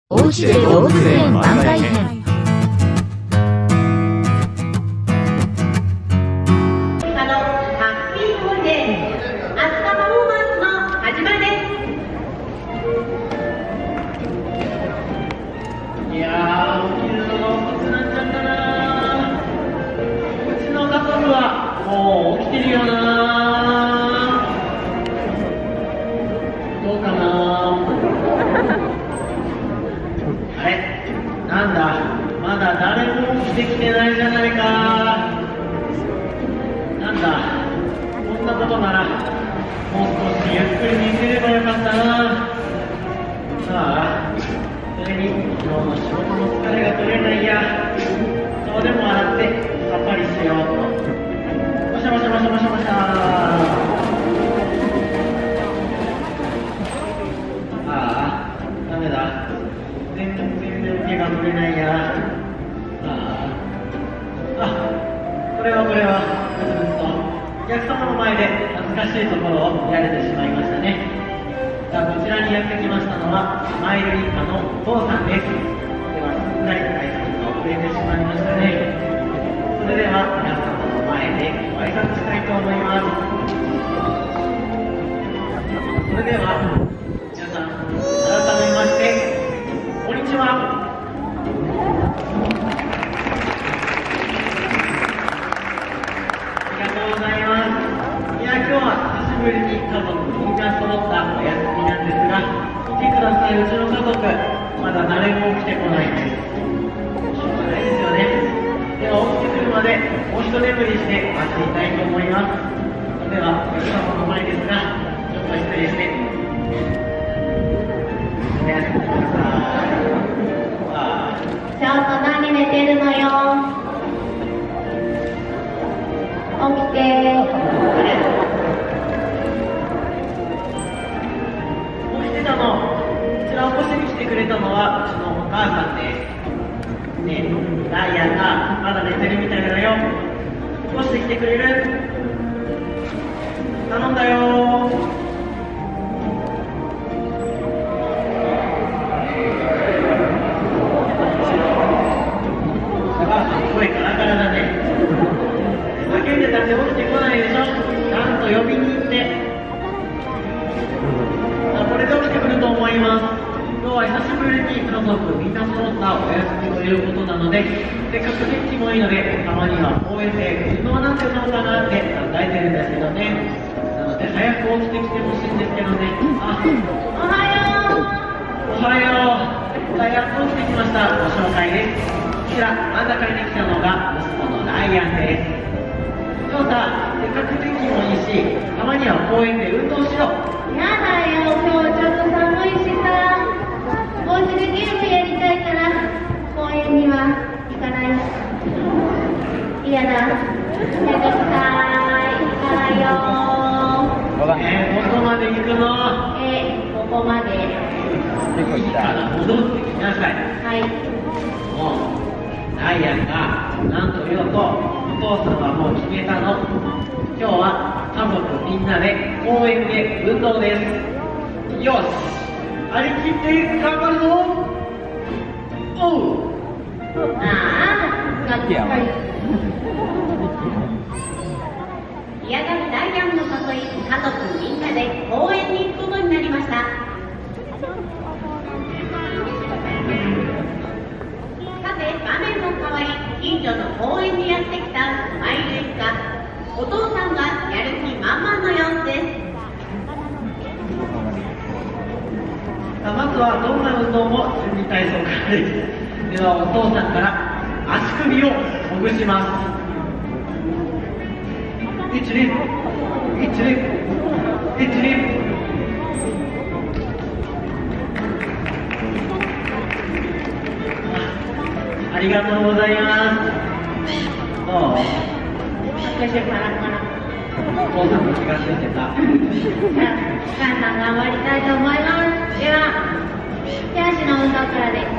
おうちで動物園番外編。 なんだ、まだ誰も起きてきてないじゃないか。なんだ、こんなことならもう少しゆっくり寝てればよかったな。さあ、それに今日の仕事の疲れが取れないや。顔でも洗ってさっぱりしようと。もしゃもしゃもしゃもしゃもしゃ。ああ、ダメだ。全然手が取れないや。これはお客様の前で恥ずかしいところを見られてしまいましたね。さあ、こちらにやってきましたのはスマイル一家のお父さんです。では、すっかり挨拶が遅れてしまいましたね。それでは皆様の前でご挨拶したいと思います。それでは皆さん、改めましてこんにちは。ありがとうございます。いや、今日は久しぶりに家族みんな揃ったお休みなんですが、見てください、うちの家族、まだ誰も起きてこないんです。しょうがないですよね。では起きてくるまでもう一眠りして待っていたいと思います。それではお客様の前ですが、ちょっと失礼しておやすみなさい。 ちょっと何寝てるのよ。起きて。 起きてたの。こちらを起こしに来てくれたのはうちのお母さんです。ねえ、ダイヤがまだ寝てるみたいだよ。起こしてきてくれる？頼んだよ。声カラカラだね。叫んでたって起きてこないでしょ。ちゃんと呼びに行って。これで起きてくると思います。今日は久しぶりに家族みんな揃ったお休みということなので、せっかく天気もいいので、たまには公園で運動なんてどうかなって考えてるんですけどね。なので早く起きてきてほしいんですけどね。 おはよう。 おはよう。やっと起きてきました。ご紹介です。こちら真ん中に来たのが息子のライアンです。今日さ、せっかく天気もいいし、たまには公園で運動しよう。 やだよ、今日ちょっと寒いしさ。お家でゲームやりたいから公園には行かない。嫌だ。めんどくさい。行かないよ。 どこまで行くの？ ここまで。 いいから戻ってきなさい。 はい。 もうダイアンが何と言おうとお父さんはもう決めたの。今日は家族みんなで公園で運動です。よし、張り切って頑張るぞ。おう。 がっかり。嫌がるダイアンの誘い、家族みんなで公園に行くことになりました。場面も変わり、近所の公園にやってきたスマイル一家。お父さんがやる気満々の様子です。 さあ、まずはどんな運動も準備体操からです。ではお父さんから足首をほぐします。一連一連一連。ありがとうございます。どう？ 私パラパラ。 お父さんも気がついてた。 お母さん頑張りたいと思います。では、手足の運動からです。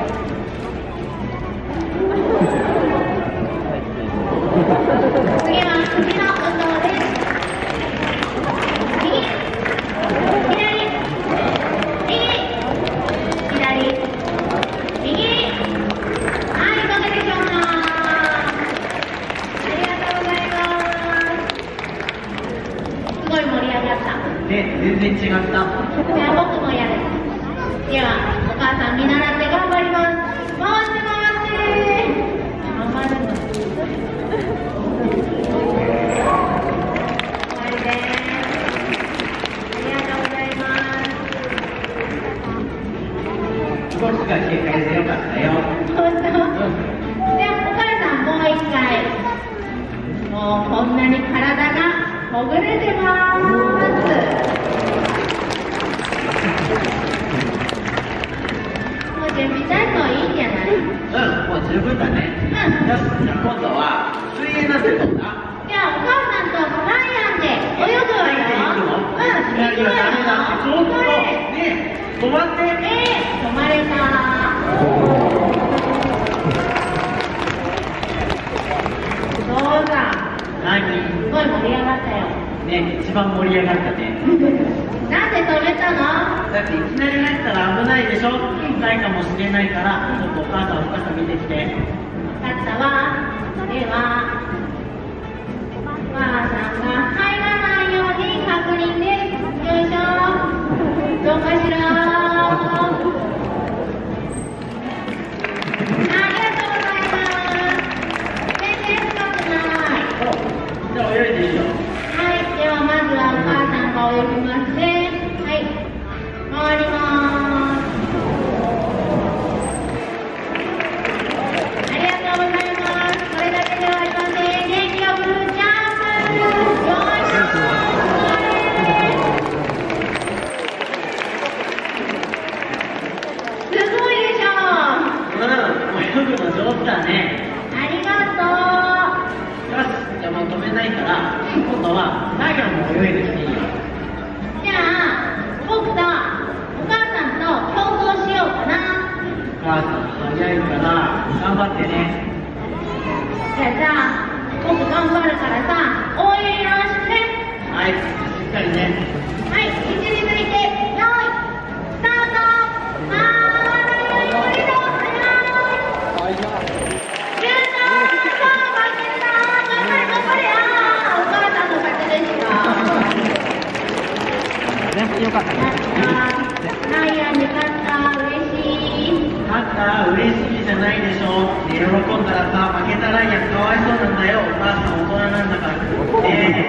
次は首の運動です。右、左、右、左。 が警戒してよかったよ。 本当？じゃあお母さんもう一回。もうこんなに体がほぐれてます。もう準備体操いいんじゃない？ もう十分だね。よし、じゃあ今度は水泳なんてどうだ？ じゃあお母さんとライアンで泳ぐわよ。 いやダメだってちょっとね止まって。 止まれた。そうだ。 何？ すごい盛り上がったよ。 ね、一番盛り上がったね。 なんで止めたの？ だっていきなり入ったら危ないでしょ。痛いかもしれないから、ちょっとお母さん深く見てきて。 分かったわ。では、お母さんが入らないように確認です。よいしょ。どうかしら。ありがとうございます。全然深くない。 じゃあ泳いでいいよ。 はい、ではまずはお母さんが泳ぎますね。はい、回ります。ありがとうございます。これだけではありません。元気よくジャンプ。よいしょ。すごいでしょ。 泳ぐの上手だね。 ありがとう。 よし、じゃあもう止めないから、今度はライアンも泳いできていいよ。 じゃあ僕とお母さんと競争しようかな。 お母さん早いから頑張ってね。 じゃあ僕頑張るからさ、応援よろしくね。 はい、しっかりね。 はい、位置について、よい、スタート。はーい、無理だ、早い。やったー、負けたー、頑張れ頑張れ。お母さんの勝ちでした。 よかった。 やったー、ライアンに勝った、嬉しい。 勝った嬉しいじゃないでしょ。ね、喜んだらさ、負けたライアンかわいそうなんだよ。お母さん大人なんだから。ね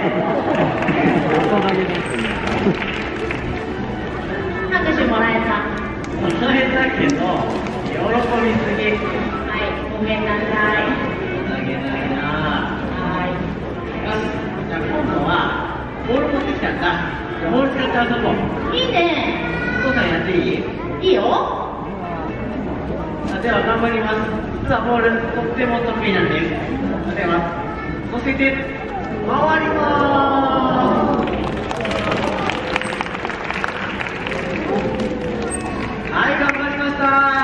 拍手もらえた。 もらえたけど、喜びすぎ。 はい、ごめんなさい。 投げないな。 はい。 よし、じゃあ今度はボール持ってきたんだ。じゃあボール使って遊ぼう。 いいね。 お父さんやっていい？ いいよ。 では頑張ります。実はボールとっても得意なんです。では乗せて回ります。はい、頑張りました。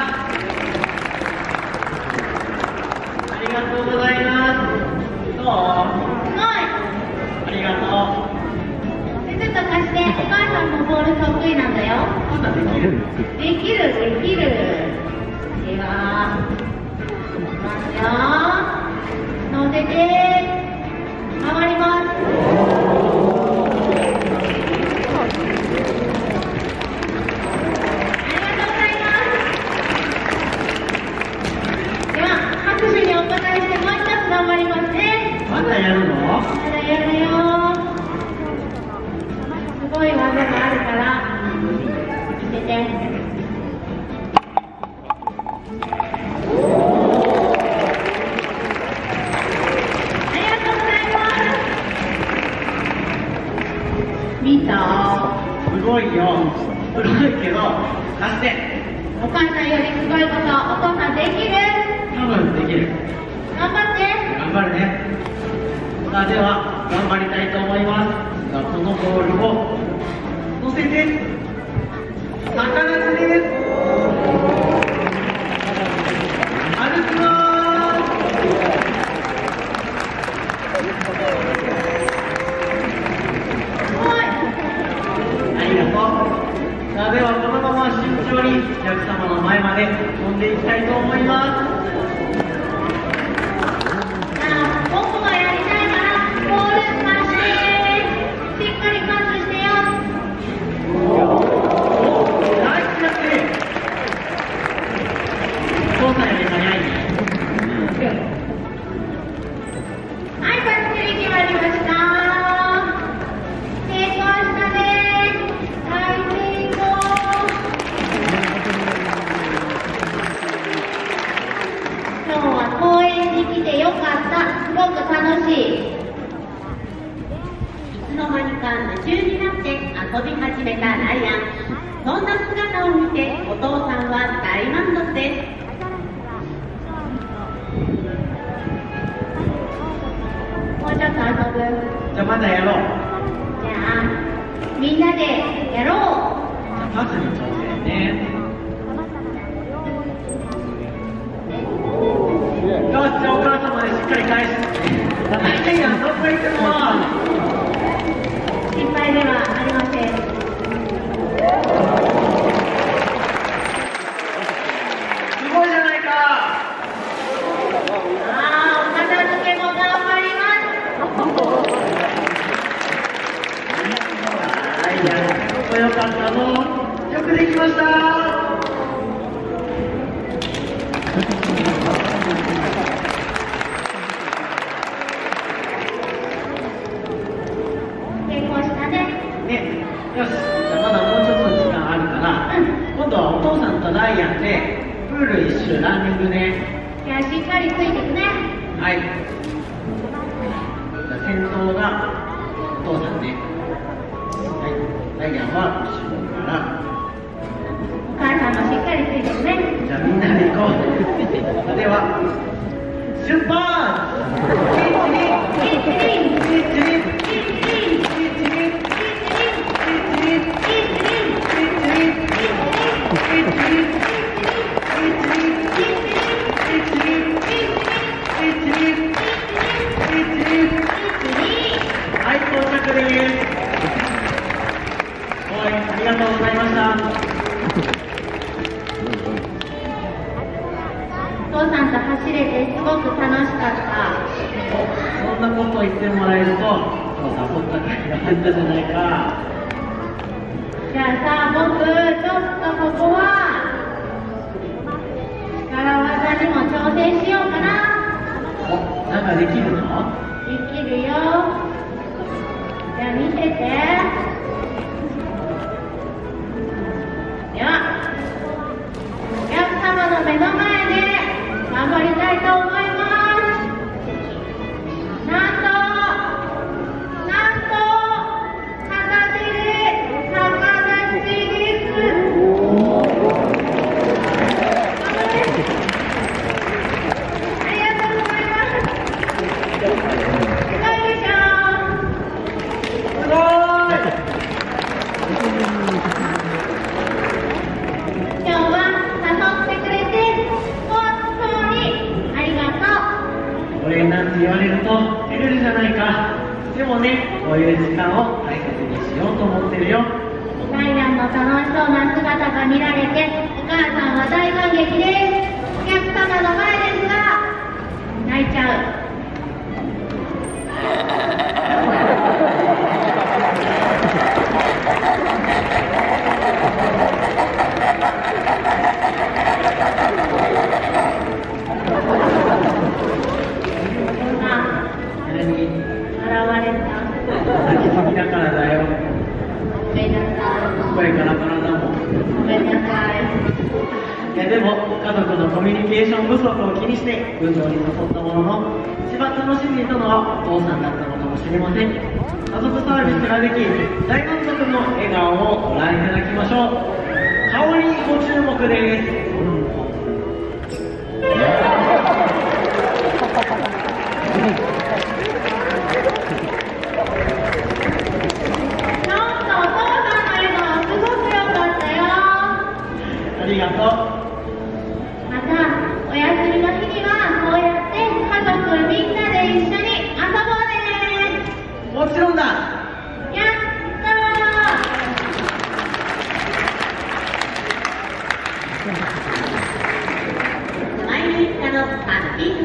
ありがとうございます。どう？ はい。 ありがとう。 ちょっと貸して、お母さんもボール得意なんだよ。 お父さんできる？ できる、できる。では、いきますよ。乗せて、回ります。ありがとうございます。では、拍手にお答えして、もう一つ頑張りますね。 まだやるの？ まだやるよ。すごい技があるから見せて。ありがとうございます。見た？ すごいよ。すごいけど、貸して。 お母さんよりすごいこと、お父さんできる？ 多分できる。 頑張って。 頑張るね。さあでは頑張りたいと思います。さあこのボールを乗せて逆立ちです。歩きます。 すごい。 ありがとう。さあではこのまま慎重にお客様の前まで飛んでいきたいと思います。 僕もやりたいからボール貸して。しっかりパスしてよ。 ナイスキャッチ。お父さんより早いね。 はい、バッチリ決まりました。成功したね。大成功。 ごく楽しい。 いつの間にか夢中になって遊び始めたライアン。そんな姿を見てお父さんは大満足です。 もうちょっと遊ぶ。 じゃあまたやろう。 じゃあみんなでやろう。 パスに挑戦ね。よし、じゃあお母様でしっかり返す。いやいや、どこ行っても。 心配ではありません。 すごいじゃないか。 お片付けも頑張ります。 いや、よかったぞ。よくできました。よし、じゃあまだもうちょっと時間あるから、今度はお父さんとライアンでプール一周ランニングね。 じゃあしっかりついてくね。 はい。じゃあ先頭がお父さんね。はい。ライアンは後ろから。 お母さんもしっかりついてくね。 じゃあみんなで行こう。では、出発。はい、到着です。はい、ありがとうございました。 お父さんと走れてすごく楽しかった。 そんなこと言ってもらえると、そうだ、そんな会が入ったじゃないか。 じゃあさ、僕、ちょっとここは力技にも挑戦しようかな。 お、なんかできるの？ できるよ。じゃあ見せて。では、お客様の目の前で頑張りたいと思います。なんと片手で逆立ちです。ありがとうございます。すごいでしょ。 すごーい。 今日は誘ってくれて本当にありがとう。 お礼なんて言われると照れるじゃないか。でもね、こういう時間を大切にしようと思ってるよ。 ライアンの楽しそうな姿が見られてお母さんは大感激です。お客様の前ですが泣いちゃう。 何？ 現れた。 泣きすぎだからだよ。 ごめんなさい。 声ガラガラだもん。 ごめんなさい。 いやでも家族のコミュニケーション不足を気にして運動に誘ったものの、一番楽しんでいたのはお父さんだったのかもしれません。家族サービスができ、大満足の笑顔をご覧いただきましょう。顔にご注目です。ありがとう。 またお休みの日にはこうやって家族みんなで一緒に遊ぼうね。 もちろんだ。 やったー。 毎日課のハッピー